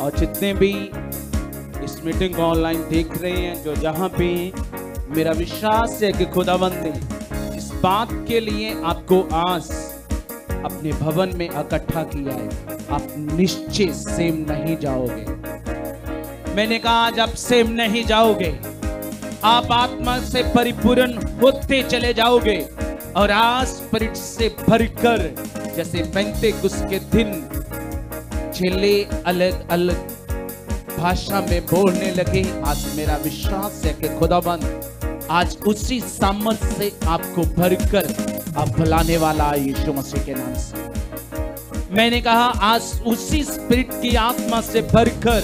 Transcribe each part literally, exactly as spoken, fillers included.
और जितने भी इस मीटिंग को ऑनलाइन देख रहे हैं, जो जहां पे, मेरा विश्वास है कि खुदावंद ने इस बात के लिए आपको आज अपने भवन में इकट्ठा किया है। आप निश्चय सेम नहीं जाओगे। मैंने कहा आज आप सेम नहीं जाओगे, आप आत्मा से परिपूर्ण होते चले जाओगे और आज स्पिरिट से भरकर, जैसे पेंतेकुस्त के दिन चेले अलग अलग भाषा में बोलने लगे, आज मेरा विश्वास है कि खुदाबंद आज उसी सामर्थ से आपको भरकर आप बुलाने वाला है यीशु मसीह के नाम से। मैंने कहा आज उसी स्पिरिट की आत्मा से भरकर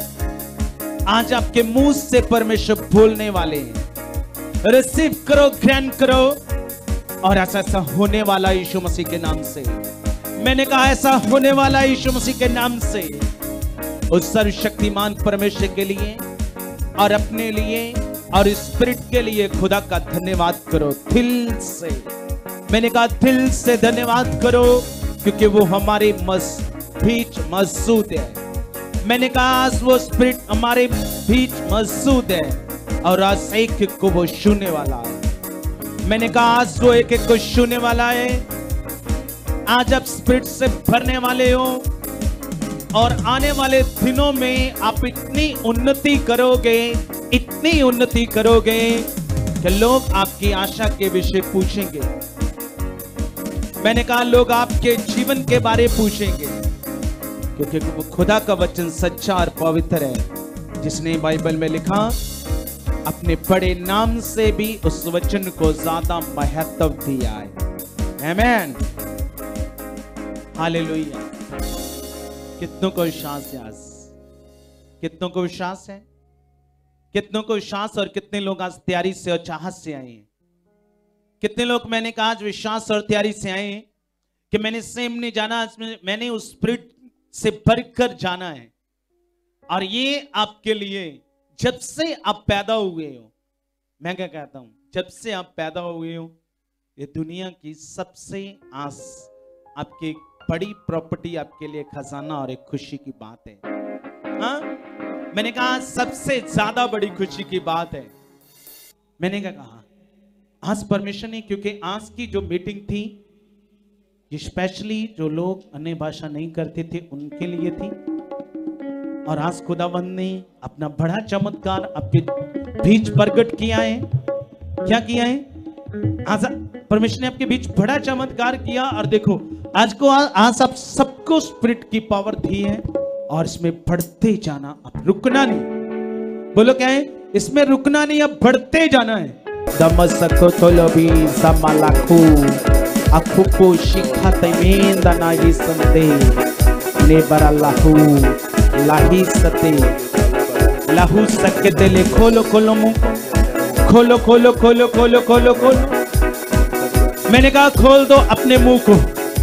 आज आपके मुंह से परमेश्वर बोलने वाले हैं। रिसीव करो, ग्रहण करो और ऐसा ऐसा होने वाला यीशु मसीह के नाम से। मैंने कहा ऐसा होने वाला यीशु मसीह के नाम से। उस सर्वशक्तिमान परमेश्वर के लिए और अपने लिए और स्पिरिट के लिए खुदा का धन्यवाद करो दिल से। मैंने कहा दिल से धन्यवाद करो क्योंकि वो हमारे बीच मौजूद है। मैंने कहा आज वो स्पिरिट हमारे बीच मौजूद है और आज एक एक को वो छूने वाला है। मैंने कहा आज वो एक एक को छूने वाला है। आज आप स्पिरिट से भरने वाले हो और आने वाले दिनों में आप इतनी उन्नति करोगे, इतनी उन्नति करोगे कि लोग आपकी आशा के विषय पूछेंगे। मैंने कहा लोग आपके जीवन के बारे पूछेंगे क्योंकि वो खुदा का वचन सच्चा और पवित्र है, जिसने बाइबल में लिखा अपने बड़े नाम से भी उस वचन को ज्यादा महत्व दिया है। आमीन, हालेलुया। कितनों को विश्वास है? आज कितनों को विश्वास है? कितनों को विश्वास और कितने लोग आज तैयारी से और चाहत से आए हैं? कितने लोग मैंने कहा आज विश्वास और तैयारी से आए हैं कि मैंने सेम नहीं जाना, आज मैंने उस स्पिरिट से भरकर जाना है। और ये आपके लिए जब से आप पैदा हुए हो, मैं क्या कहता हूं, जब से आप पैदा हुए हो, ये दुनिया की सबसे आस आपकी बड़ी प्रॉपर्टी आपके लिए खजाना और एक खुशी की बात है। हाँ, मैंने कहा सबसे ज्यादा बड़ी खुशी की बात है। मैंने क्या कहा आज परमेश्वर ने, क्योंकि आज की जो मीटिंग थी ये स्पेशली जो लोग अन्य भाषा नहीं करते थे उनके लिए थी। और आज खुदावंद ने अपना बड़ा चमत्कार आपके बीच प्रकट किया है। क्या किया है? आज परमेश्वर ने आपके बीच बड़ा चमत्कार किया। और देखो आज को आज आप सबको स्पिरिट की पावर दी है और इसमें बढ़ते जाना, अब रुकना नहीं। बोलो क्या है? इसमें रुकना नहीं, अब बढ़ते जाना है। दमसको तोलोबी समालाकू akupo shikata imenda na yisante lebara lahu lahi sate lahu sakete le kholo kholo mu kholo kholo kholo kholo kholo kholo। मैंने कहा खोल दो अपने मुंह को,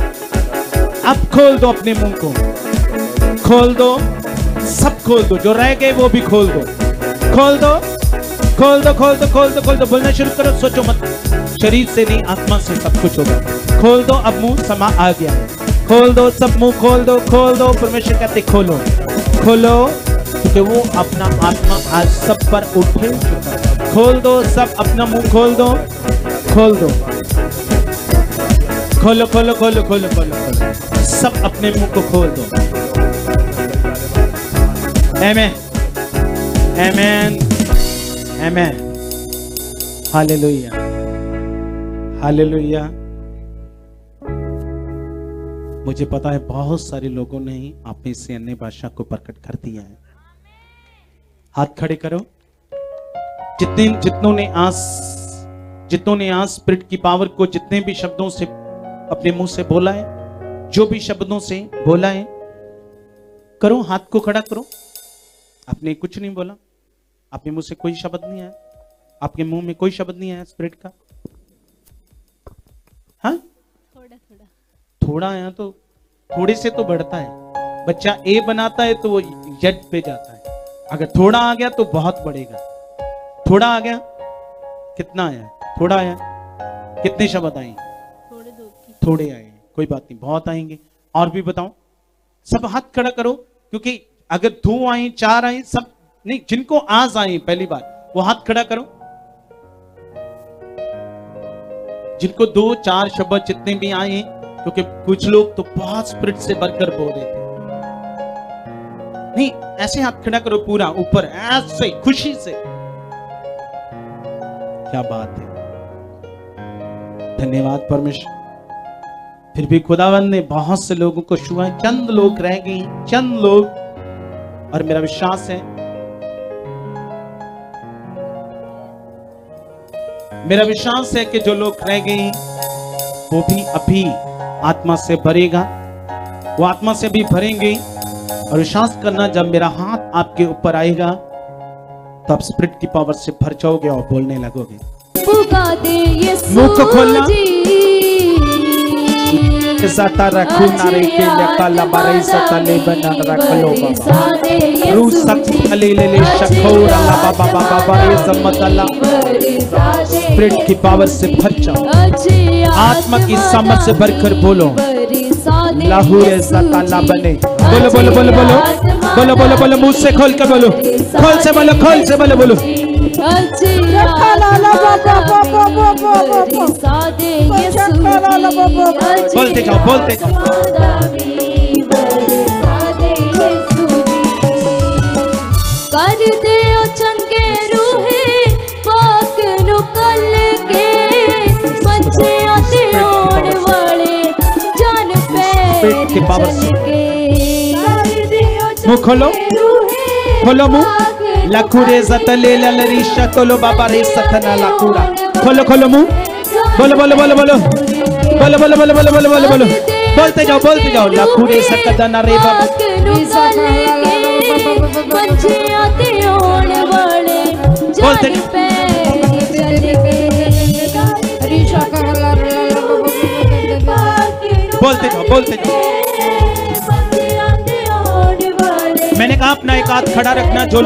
अब खोल दो अपने मुंह को, खोल दो, सब खोल दो, जो रह गए वो भी खोल दो, खोल दो खोल दो खोल दो खोल दो खोल दो बोलना शुरू करो। सोचो मत, शरीर से नहीं आत्मा से सब कुछ होगा। खोल दो, अब मुंह समा आ गया, खोल दो, सब मुंह खोल दो खोल दो। परमेश्वर कहते खोलो खोलो क्योंकि वो अपना आत्मा आज सब पर उठे चुका है। खोल दो, सब अपना मुंह खोल दो खोल दो खोलो खोलो खोलो खोलो खोलो खोलो, सब अपने मुंह को खोल दो। आमीन आमीन आमीन, हालेलुया हालेलुया। मुझे पता है बहुत सारे लोगों ने ही आप में से अन्य भाषा को प्रकट कर दिया है। हाथ खड़े करो। जितने जितनों ने आस जितनों ने आज स्पिरिट की पावर को जितने भी शब्दों से अपने मुंह से बोला है, जो भी शब्दों से बोला है, करो, हाथ को खड़ा करो। आपने कुछ नहीं बोला, आपके मुंह से कोई शब्द नहीं आया, आपके मुंह में कोई शब्द नहीं आया स्पिरिट का। हाँ, थोड़ा थोड़ा थोड़ा आया तो थोड़े से तो बढ़ता है। बच्चा ए बनाता है तो वो जेड पे जाता है। अगर थोड़ा आ गया तो बहुत बढ़ेगा। थोड़ा आ गया, कितना आया? थोड़ा आया, कितने शब्द आए? थोड़े दो थोड़े आए, कोई बात नहीं, बहुत आएंगे। और भी बताओ, सब हाथ खड़ा करो, क्योंकि अगर दो आई, चार आई, सब नहीं, जिनको आज आई पहली बार वो हाथ खड़ा करो। जिनको दो चार शब्द जितने भी आए, क्योंकि कुछ लोग तो बहुत स्पिरिट से भरकर बोल रहे थे। नहीं, ऐसे हाथ खड़ा करो पूरा ऊपर, ऐसे खुशी से। क्या बात है, धन्यवाद परमेश्वर। फिर भी खुदावंद ने बहुत से लोगों को छुआ, चंद लोग रह गए, चंद लोग, और मेरा विश्वास है, मेरा विश्वास है कि जो लोग रह गए वो भी अभी आत्मा से भरेगा, वो आत्मा से भी भरेंगे। और विश्वास करना, जब मेरा हाथ आपके ऊपर आएगा तो आप स्पिरिट की पावर से भर जाओगे और बोलने लगोगे। मुंह को खोलना, सता रखू नारे के काला बारे सता ले बना रखलो बाबा रू सक ले ले ले शखोरा बाबा बाबा बारे समतला। स्पिरिट की पावर से भर जाओ, आत्मा की सामर्थ से भरकर बोलो, लाहौर सताला बने। बोलो बोलो बोलो बोलो बोलो बोलो बोलो, मुंह से खोल कर बोलो, खोल से बोलो, खोल से बोलो बोलो। बोलते जाओ, बोलते जाओ। कर दे चंगे रूहे पाक नु कल के बच्चे आते होने वाले जान पे के पावर से मुंह खोलो, खोलो मुंह। लखुरे जतले ललरी शतलो बाबा रे सतना लखुरा। खोलो खोलो मुंह, बोलो बोलो बोलो बोलो बोलो बोलो बोलो बोलो बोलो बोलो बोलो, बोलते जाओ बोलते जाओ। लखुरे सकदना रे बाबा बोलते बोलते जाओ बोलते जाओ। मैंने कहा अपना एक हाथ खड़ा रखना। जो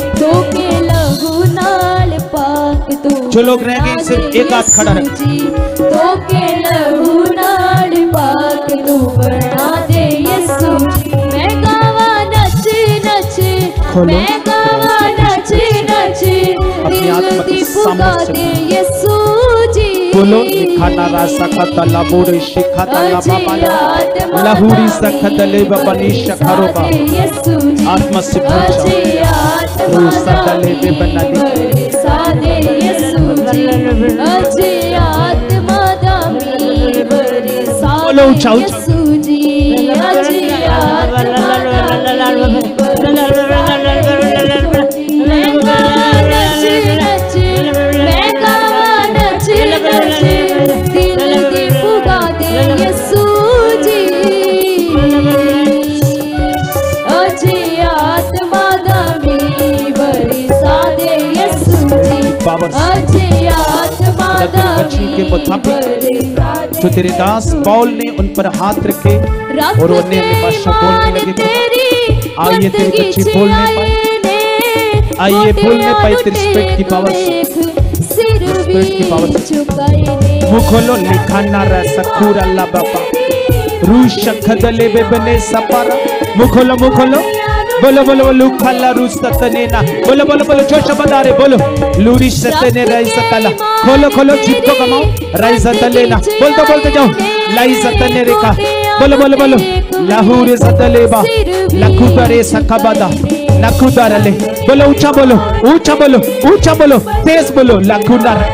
जो लोग रह गए सिर्फ एक हाथ खड़ा रखना। खोलो अपनी आत्मा की सामर्थ से बोलो। खाना रासा खाता लाबोरे शिखाता लाबाबाला लाहुरी सखतले बबनी शखरोबा। आत्मा से भर जाओ, रूसा तले बे बना दी। बोलो ऊंचा ऊंचा। के मुताबिक जो तेरे दास पौल ने उन पर हाथ रखे और उन्हें अपनी भाषा बोलने लगे। आइए तेरे बच्चे बोलने पाए, आइए बोलने पाए तेरे स्पिरिट की पावर से, स्पिरिट की पावर से। मुंह खोलो। लिखाना रसखूर अल्लाह बाबा रूश खदले बेबने सपारा। मुंह खोलो मुंह खोलो। बोलो बोलो बोलो खल्ला रूस ततनेना। बोलो बोलो बोलो जो शब्द आ रहे बोलो। लूरी सतने राइस तला। खोलो खोलो जीप को कमाओ राइस तलेना। बोलते बोलते जाओ। लाई सतने रेखा। बोलो बोलो बोलो लाहौर सतलेबा लखुदरे सखबदा लखुदरले। बोलो ऊंचा बोलो ऊंचा बोलो ऊंचा बोलो तेज बोलो लखुदर।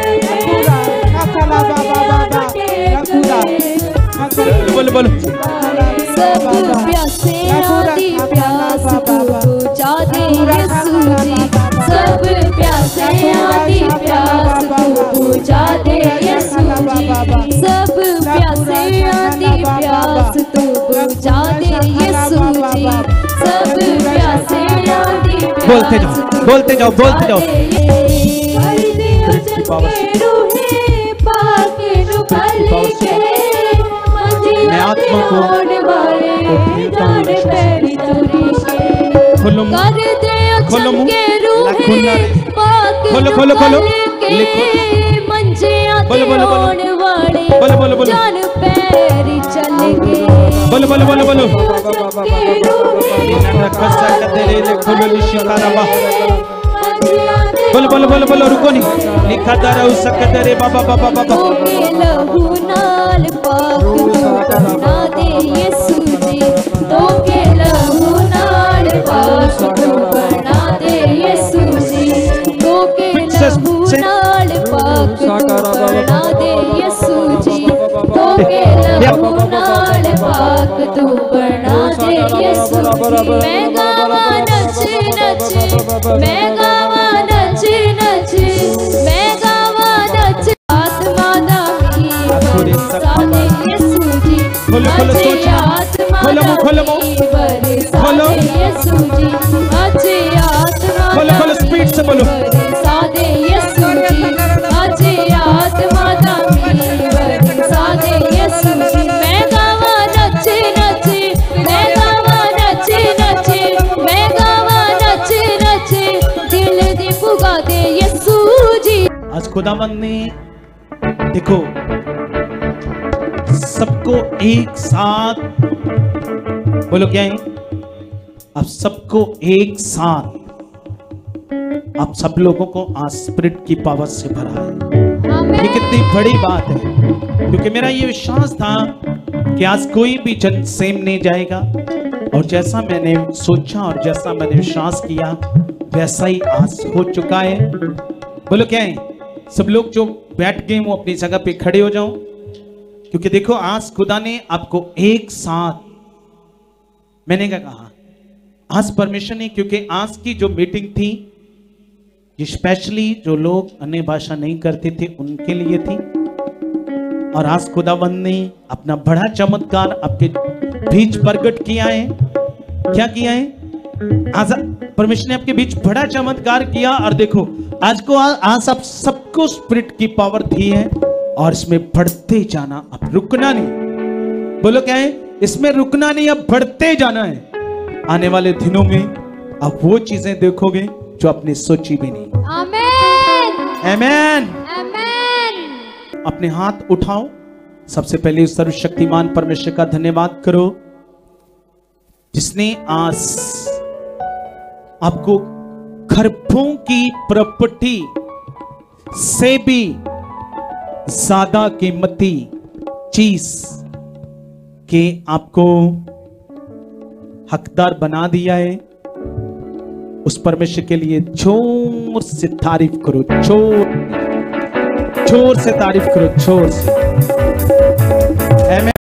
बोलो बोलो सब प्यासे आदि प्यास को बुझा दे यीशु जी। सब प्यासे आदि प्यास को बुझा दे यीशु जी। सब प्यासे आदि प्यास तो बुझा दे यीशु जी। सब प्यासे आदि बोलते जाओ बोलते जाओ बोलते जाओ। मैं आत्मा को खोलो खोलो खोलो खोलो खोलो लिखो। बोलो बोलो बोलो बोलो बोलो बोलो बोलो बोलो बोलो बोलो। सकाराबा। बोलो बोलो बोलो बोलो, रुको नहीं। लिखा तारा उस सकदरे बाबा बाबा बाबा। लहू नाल पाक बना दे यीशु जी, तो के लहू नाल पाक बना दे यीशु जी, तो के लहू नाल पाक बना दे यीशु जी, तो के लहू नाल पाक तू बना दे यीशु जी। मैं गावा नच नच, मैं गावा नच नच, मैं गावा नच आत्मा दा मी बरसा दे यीशु जी, खोलो खोलो सोच, खोलो मुंह खोलो मुंह, खोलो यीशु जी, अच्छे आत्मा खोलो खोलो स्पीड से बोलो। बरसा दे यीशु जी, अच्छे आत्मा दा मी बरसा दे यीशु जी। मैं गावा नच नच, मैं गावा नच नच, मैं गावा नच नच, दिल दी पुगा दे यीशु जी। आज खुदावंद ने देखो सबको एक साथ, बोलो क्या है, आप सबको एक साथ, आप सब लोगों को आज स्पिरिट की पावर से भरा है। ये कितनी बड़ी बात है, क्योंकि मेरा ये विश्वास था कि आज कोई भी जन सेम नहीं जाएगा, और जैसा मैंने सोचा और जैसा मैंने विश्वास किया वैसा ही आज हो चुका है। बोलो क्या है, सब लोग जो बैठ गए वो अपनी जगह पे खड़े हो जाओ, क्योंकि देखो आज खुदा ने आपको एक साथ, मैंने क्या कहा, आज परमिशन है, क्योंकि आज की जो मीटिंग थी ये स्पेशली जो लोग अन्य भाषा नहीं करते थे उनके लिए थी, और आज खुदावंद ने अपना बड़ा चमत्कार आपके बीच प्रकट किया है। क्या किया है? आज परमेश्वर ने आपके बीच बड़ा चमत्कार किया, और देखो आज को आज आप सबको स्पिरिट की पावर दी है, और इसमें बढ़ते जाना, अब रुकना नहीं। बोलो क्या है, इसमें रुकना नहीं, अब बढ़ते जाना है। आने वाले दिनों में अब वो चीजें देखोगे जो आपने सोची भी नहीं। आमेन आमेन आमेन। अपने हाथ उठाओ, सबसे पहले उस सर्वशक्तिमान परमेश्वर का धन्यवाद करो जिसने आज आपको खरबों की प्रॉपर्टी से भी ज्यादा कीमती चीज के आपको हकदार बना दिया है। उस परमेश्वर के लिए जोर से तारीफ करो, जोर जोर से तारीफ करो, जोर से।